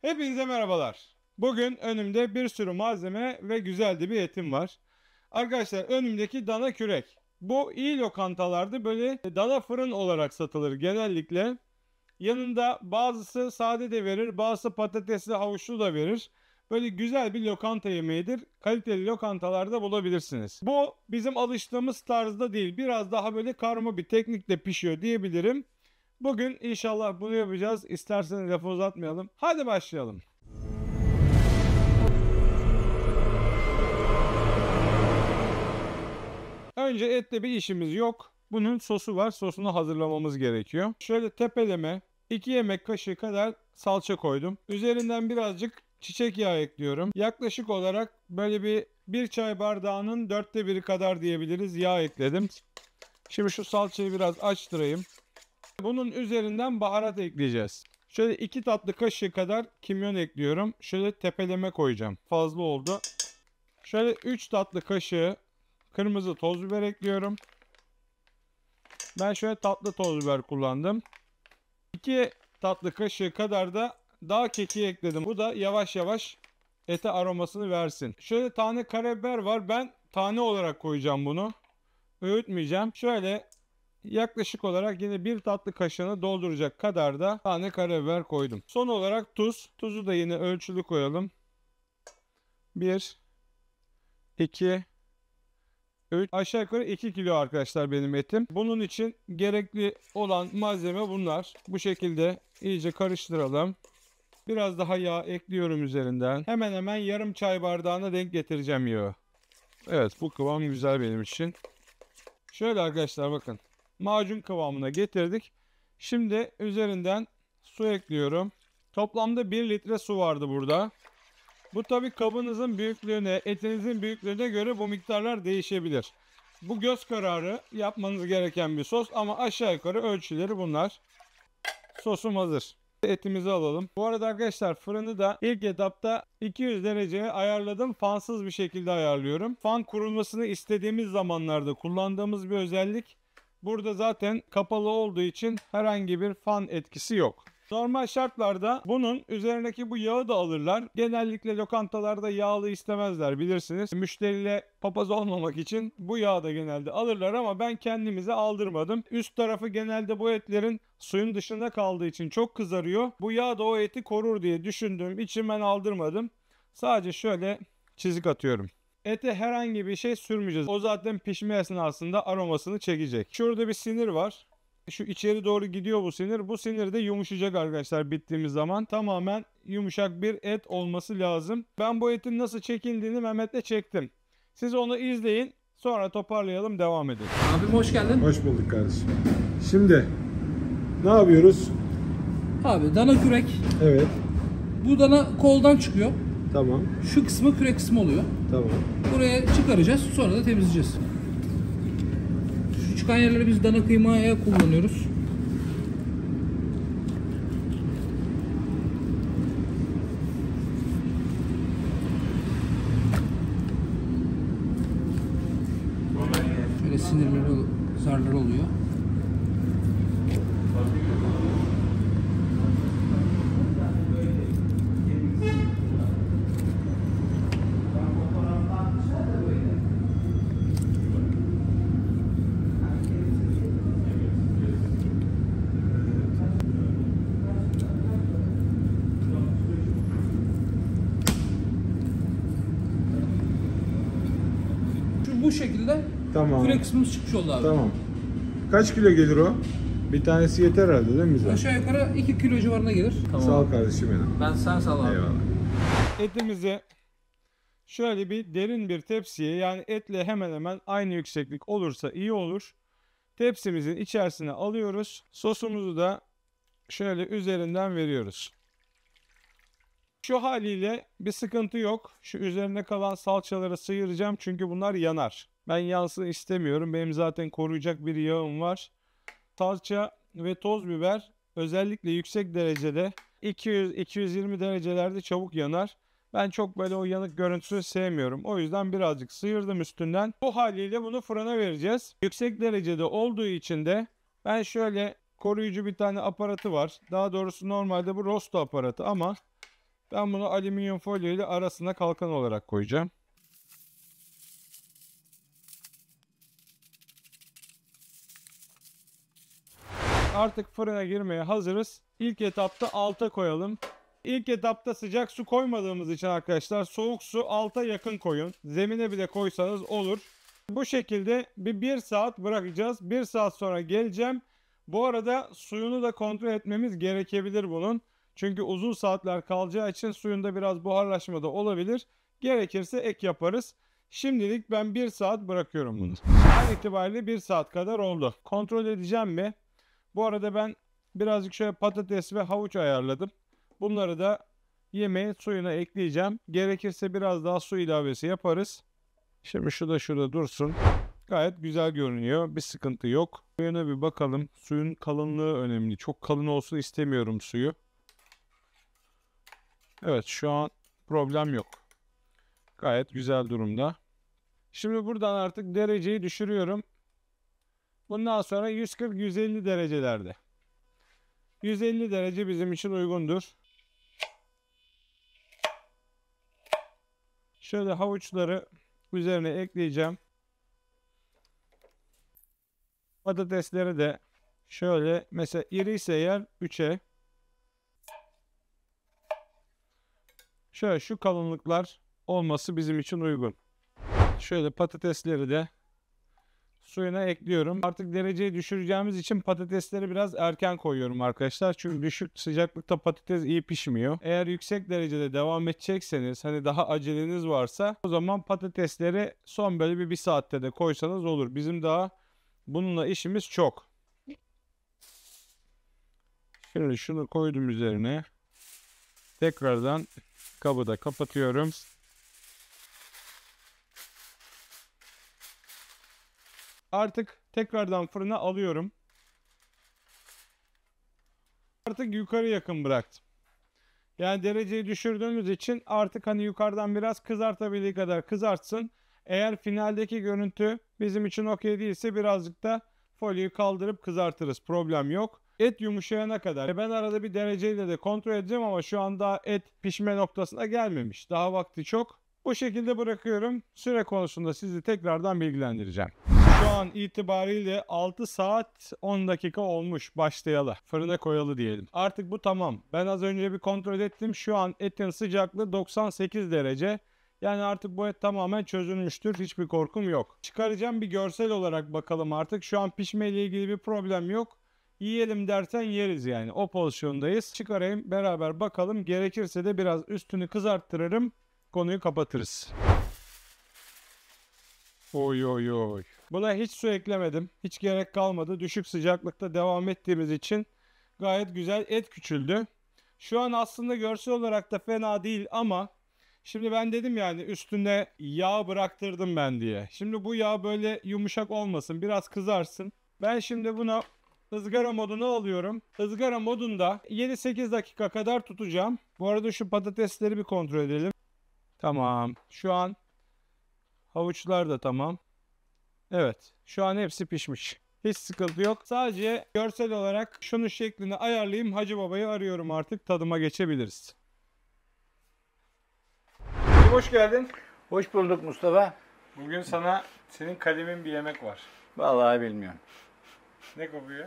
Hepinize merhabalar. Bugün önümde bir sürü malzeme ve güzel de bir etim var. Arkadaşlar önümdeki dana kürek. Bu iyi lokantalarda böyle dana fırın olarak satılır genellikle. Yanında bazısı sade de verir, bazısı patatesli havuçlu da verir. Böyle güzel bir lokanta yemeğidir. Kaliteli lokantalarda bulabilirsiniz. Bu bizim alıştığımız tarzda değil. Biraz daha böyle karma bir teknikle pişiyor diyebilirim. Bugün inşallah bunu yapacağız. İsterseniz lafı uzatmayalım. Hadi başlayalım. Önce etle bir işimiz yok. Bunun sosu var. Sosunu hazırlamamız gerekiyor. Şöyle tepeleme 2 yemek kaşığı kadar salça koydum. Üzerinden birazcık çiçek yağı ekliyorum. Yaklaşık olarak böyle bir çay bardağının 1/4 kadar diyebiliriz yağ ekledim. Şimdi şu salçayı biraz açtırayım. Bunun üzerinden baharat ekleyeceğiz. Şöyle 2 tatlı kaşığı kadar kimyon ekliyorum. Şöyle tepeleme koyacağım. Fazla oldu. Şöyle 3 tatlı kaşığı kırmızı toz biber ekliyorum. Ben şöyle tatlı toz biber kullandım. 2 tatlı kaşığı kadar da dağ kekiği ekledim. Bu da yavaş yavaş ete aromasını versin. Şöyle tane karabiber var. Ben tane olarak koyacağım bunu. Öğütmeyeceğim. Şöyle yaklaşık olarak yine 1 tatlı kaşığını dolduracak kadar da tane karabiber koydum. Son olarak tuz. Tuzu da yine ölçülü koyalım. 1, 2, 3. Aşağı yukarı 2 kilo arkadaşlar benim etim. Bunun için gerekli olan malzeme bunlar. Bu şekilde iyice karıştıralım. Biraz daha yağ ekliyorum üzerinden. Hemen hemen yarım çay bardağına denk getireceğim yağı. Evet, bu kıvam güzel benim için. Şöyle arkadaşlar bakın. Macun kıvamına getirdik. Şimdi üzerinden su ekliyorum. Toplamda 1 litre su vardı burada. Bu tabi kabınızın büyüklüğüne, etinizin büyüklüğüne göre bu miktarlar değişebilir. Bu göz kararı yapmanız gereken bir sos ama aşağı yukarı ölçüleri bunlar. Sosum hazır. Etimizi alalım. Bu arada arkadaşlar fırını da ilk etapta 200 dereceye ayarladım. Fansız bir şekilde ayarlıyorum. Fan kurulmasını istediğimiz zamanlarda kullandığımız bir özellik. Burada zaten kapalı olduğu için herhangi bir fan etkisi yok. Normal şartlarda bunun üzerindeki bu yağı da alırlar. Genellikle lokantalarda yağlı istemezler bilirsiniz. Müşteriyle papaz olmamak için bu yağı da genelde alırlar ama ben kendimize aldırmadım. Üst tarafı genelde bu etlerin suyun dışında kaldığı için çok kızarıyor. Bu yağ da o eti korur diye düşündüğüm için ben aldırmadım. Sadece şöyle çizik atıyorum. Ete herhangi bir şey sürmeyeceğiz. O zaten pişme esnasında aromasını çekecek. Şurada bir sinir var. Şu içeri doğru gidiyor bu sinir. Bu sinir de yumuşayacak arkadaşlar bittiğimiz zaman. Tamamen yumuşak bir et olması lazım. Ben bu etin nasıl çekildiğini Mehmet'le çektim. Siz onu izleyin. Sonra toparlayalım, devam edelim. Abim hoş geldin. Hoş bulduk kardeşim. Şimdi ne yapıyoruz? Abi dana kürek. Evet. Bu dana koldan çıkıyor. Tamam. Şu kısmı kürek kısmı oluyor. Tamam. Buraya çıkaracağız. Sonra da temizleyeceğiz. Şu çıkan yerleri biz dana kıymaya kullanıyoruz. Böyle sinirleri, zarları oluyor. Bu şekilde Tamam. kürek kısmımız çıkmış oldu abi. Tamam. Kaç kilo gelir o? Bir tanesi yeter herhalde değil mi bize? Aşağı yukarı 2 kilo civarında gelir. Tamam. Sağ ol kardeşim benim. Ben sen sağ ol abi. Eyvallah. Etimizi şöyle bir derin bir tepsiye, yani etle hemen hemen aynı yükseklik olursa iyi olur. Tepsimizin içerisine alıyoruz. Sosumuzu da şöyle üzerinden veriyoruz. Şu haliyle bir sıkıntı yok. Şu üzerine kalan salçaları sıyıracağım çünkü bunlar yanar. Ben yansın istemiyorum. Benim zaten koruyacak bir yağım var. Salça ve toz biber özellikle yüksek derecede 200-220 derecelerde çabuk yanar. Ben çok böyle o yanık görüntüsü sevmiyorum. O yüzden birazcık sıyırdım üstünden. Bu haliyle bunu fırına vereceğiz. Yüksek derecede olduğu için de ben şöyle koruyucu bir tane aparatı var. Daha doğrusu normalde bu rosto aparatı ama Ben bunu alüminyum folyo ile arasına kalkan olarak koyacağım. Artık fırına girmeye hazırız. İlk etapta alta koyalım. İlk etapta sıcak su koymadığımız için arkadaşlar soğuk su alta yakın koyun. Zemine bile koysanız olur. Bu şekilde bir saat bırakacağız. 1 saat sonra geleceğim. Bu arada suyunu da kontrol etmemiz gerekebilir bunun. Çünkü uzun saatler kalacağı için suyunda biraz buharlaşma da olabilir. Gerekirse ek yaparız. Şimdilik ben 1 saat bırakıyorum bunu. An itibariyle 1 saat kadar oldu. Kontrol edeceğim mi? Bu arada ben birazcık şöyle patates ve havuç ayarladım. Bunları da yemeğin suyuna ekleyeceğim. Gerekirse biraz daha su ilavesi yaparız. Şimdi şu da şurada dursun. Gayet güzel görünüyor. Bir sıkıntı yok. Suyuna bir bakalım. Suyun kalınlığı önemli. Çok kalın olsun istemiyorum suyu. Evet, şu an problem yok. Gayet güzel durumda. Şimdi buradan artık dereceyi düşürüyorum. Bundan sonra 140-150 derecelerde. 150 derece bizim için uygundur. Şöyle havuçları üzerine ekleyeceğim. Patatesleri de şöyle, mesela iri ise eğer 3'e. Şöyle şu kalınlıklar olması bizim için uygun. Şöyle patatesleri de suyuna ekliyorum. Artık dereceyi düşüreceğimiz için patatesleri biraz erken koyuyorum arkadaşlar. Çünkü düşük sıcaklıkta patates iyi pişmiyor. Eğer yüksek derecede devam edecekseniz, hani daha aceleniz varsa, o zaman patatesleri son böyle bir saatte de koysanız olur. Bizim daha bununla işimiz çok. Şimdi şunu koydum üzerine. Tekrardan kabı da kapatıyorum. Artık tekrardan fırına alıyorum. Artık yukarı yakın bıraktım. Yani dereceyi düşürdüğümüz için artık hani yukarıdan biraz kızartabildiği kadar kızartsın. Eğer finaldeki görüntü bizim için okey değilse birazcık da folyoyu kaldırıp kızartırız. Problem yok. Et yumuşayana kadar. Ben arada bir dereceyle de kontrol edeceğim ama şu anda et pişme noktasına gelmemiş. Daha vakti çok. Bu şekilde bırakıyorum. Süre konusunda sizi tekrardan bilgilendireceğim. Şu an itibariyle 6 saat 10 dakika olmuş başlayalı. Fırına koyalı diyelim. Artık bu tamam. Ben az önce bir kontrol ettim. Şu an etin sıcaklığı 98 derece. Yani artık bu et tamamen çözülmüştür. Hiçbir korkum yok. Çıkaracağım, bir görsel olarak bakalım artık. Şu an pişme ile ilgili bir problem yok. Yiyelim dersen yeriz yani. O pozisyondayız. Çıkarayım, beraber bakalım. Gerekirse de biraz üstünü kızarttırırım. Konuyu kapatırız. Oy oy oy. Buna hiç su eklemedim. Hiç gerek kalmadı. Düşük sıcaklıkta devam ettiğimiz için gayet güzel et küçüldü. Şu an aslında görsel olarak da fena değil ama şimdi ben dedim yani üstüne yağ bıraktırdım ben diye. Şimdi bu yağ böyle yumuşak olmasın, biraz kızarsın. Ben şimdi buna ızgara moduna alıyorum. Izgara modunda 7-8 dakika kadar tutacağım. Bu arada şu patatesleri bir kontrol edelim. Tamam. Şu an havuçlar da tamam. Evet. Şu an hepsi pişmiş. Hiç sıkıntı yok. Sadece görsel olarak şunun şeklini ayarlayayım. Hacı Baba'yı arıyorum artık. Tadıma geçebiliriz. Hoş geldin. Hoş bulduk Mustafa. Bugün sana senin kalemin bir yemek var. Vallahi bilmiyorum. Ne kokuyor?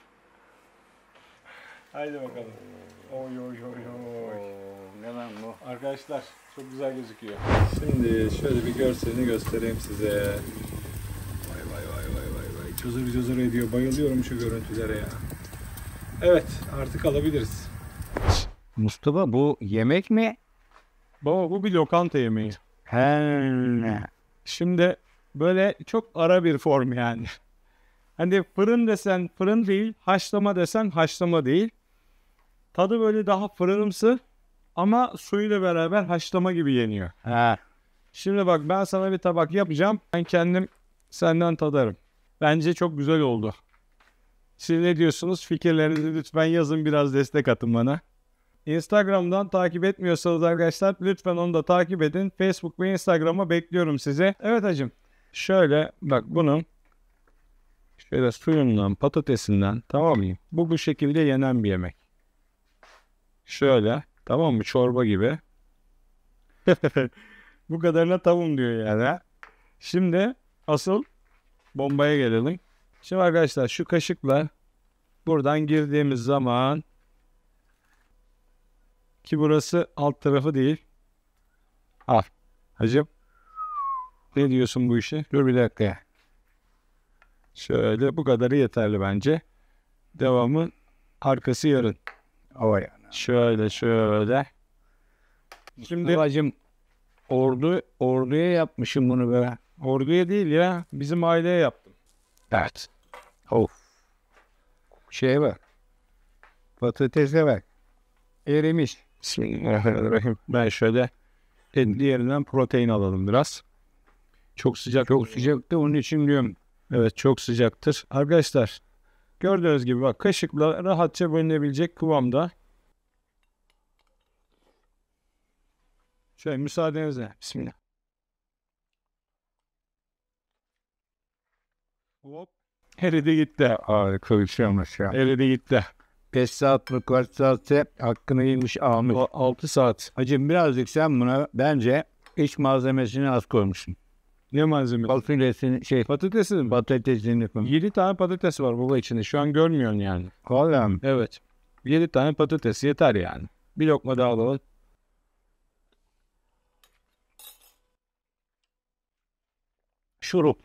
Haydi bakalım. Oy oy oy oy. Ne lan bu? Arkadaşlar çok güzel gözüküyor. Şimdi şöyle bir görselini göstereyim size. Vay vay vay vay vay vay. Cızır cızır ediyor. Bayılıyorum şu görüntülere ya. Evet, artık alabiliriz. Mustafa bu yemek mi? Baba bu bir lokanta yemeği. He. Şimdi böyle çok ara bir form yani. Hani fırın desen fırın değil, haşlama desen haşlama değil. Tadı böyle daha fırınımsı ama suyuyla beraber haşlama gibi yeniyor. Ha. Şimdi bak, ben sana bir tabak yapacağım. Ben kendim senden tadarım. Bence çok güzel oldu. Siz ne diyorsunuz? Fikirlerinizi lütfen yazın, biraz destek atın bana. Instagram'dan takip etmiyorsanız arkadaşlar lütfen onu da takip edin. Facebook ve Instagram'a bekliyorum sizi. Evet hacım. Şöyle bak, bunun şöyle suyundan, patatesinden, tamam mı? Bu şekilde yenen bir yemek. Şöyle Tamam mı? Çorba gibi. Bu kadarına tamam diyor yani. Ha? Şimdi asıl bombaya gelelim. Şimdi arkadaşlar şu kaşıkla buradan girdiğimiz zaman, ki burası alt tarafı değil. Al. Hacım. Ne diyorsun bu işe? Dur bir dakika. Şöyle bu kadarı yeterli bence. Devamı arkası yarın. O yani. Şöyle. Şimdi Babacım orduya yapmışım bunu böyle. orduya değil ya. Bizim aileye yaptım. Evet. Of. Şeye bak. Patatese bak. Erimiş. Bismillahirrahmanirrahim. Ben şöyle etli yerinden protein alalım biraz. Çok sıcak. Çok sıcaktı onun için diyorum. Evet, çok sıcaktır. Arkadaşlar gördüğünüz gibi bak, kaşıkla rahatça bölünebilecek kıvamda. Şöyle müsaadenizle. Bismillah. Hop. Eridi gitti. Harika bir şey olmuş ya. Eridi gitti. 5 saat mi kaç saatte hakkını yemiş almış. 6 saat. Hacım birazcık sen buna bence iç malzemesini az koymuşsun. Ne malzeme? Fasulyesini Patatesi mi? patatesini koy. 7 tane patates var baba içinde. Şu an görmüyorsun yani. Vallahi Evet. 7 tane patates yeter yani. Bir lokma daha alalım. Şurup.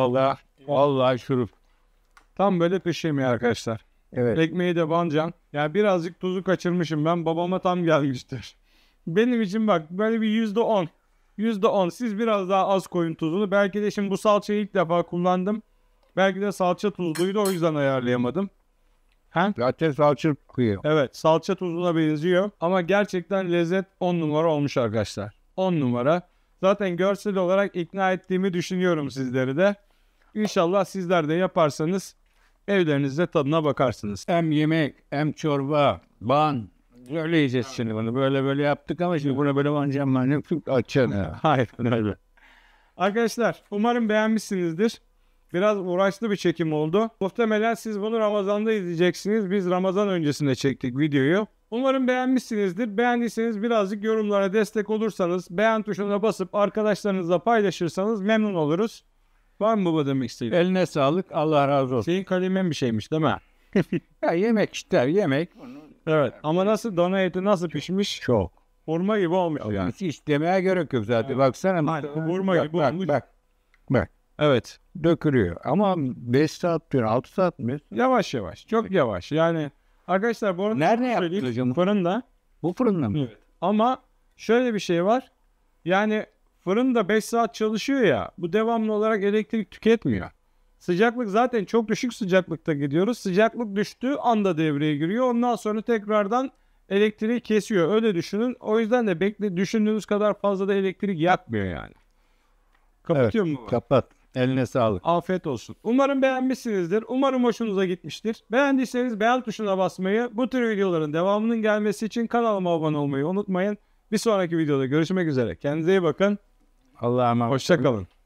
vallahi şurup. Tam böyle pişirmiyor arkadaşlar. Evet. Ekmeği de bancan. Yani birazcık tuzu kaçırmışım ben. Babama tam gelmiştir. Benim için bak böyle bir %10. %10. Siz biraz daha az koyun tuzunu. Belki de şimdi bu salçayı ilk defa kullandım. Belki de salça tuzluydu, o yüzden ayarlayamadım. Zaten salça koyuyor. Evet, salça tuzuna benziyor. Ama gerçekten lezzet 10 numara olmuş arkadaşlar. 10 numara. Zaten görsel olarak ikna ettiğimi düşünüyorum sizleri de. İnşallah sizler de yaparsanız evlerinizde tadına bakarsınız. Hem yemek hem çorba. Ban. Böyle yiyeceğiz şimdi bunu. Böyle yaptık ama şimdi buna böyle banacağım ben. Ne açacağım. Hayır öyle. Arkadaşlar umarım beğenmişsinizdir. Biraz uğraşlı bir çekim oldu. Muhtemelen siz bunu Ramazan'da izleyeceksiniz. Biz Ramazan öncesinde çektik videoyu. Umarım beğenmişsinizdir. Beğendiyseniz birazcık yorumlara destek olursanız, beğen tuşuna basıp arkadaşlarınızla paylaşırsanız memnun oluruz. Var mı baba demek istediğin? Eline sağlık. Allah razı olsun. Senin kalemin bir şeymiş değil mi? Ya yemek ister yemek. Evet. Ama nasıl, dana eti nasıl pişmiş? Çok. Hurma gibi olmuş yani. Hiç istemeye gerek yok zaten. Baksana. Aynen, vurma Bak, gibi bak, olmuş. Bak. Evet. Dökülüyor. Ama 5 saat diyor. 6 saat mi? Yavaş yavaş. Çok yavaş. Yani arkadaşlar bu arada Nerede söyleyeyim, yaptın hocam? fırında. Bu fırında mı? Evet. Ama şöyle bir şey var. Yani fırında 5 saat çalışıyor ya. Bu devamlı olarak elektrik tüketmiyor. Sıcaklık zaten çok düşük sıcaklıkta gidiyoruz. Sıcaklık düştüğü anda devreye giriyor. Ondan sonra tekrardan elektriği kesiyor. Öyle düşünün. O yüzden de düşündüğünüz kadar fazla da elektrik yakmıyor yani. Kapatıyor mu? Kapat. Eline sağlık. Afiyet olsun. Umarım beğenmişsinizdir. Umarım hoşunuza gitmiştir. Beğendiyseniz beğen tuşuna basmayı, bu tür videoların devamının gelmesi için kanalıma abone olmayı unutmayın. Bir sonraki videoda görüşmek üzere. Kendinize iyi bakın. Allah'a emanet. Hoşça kalın.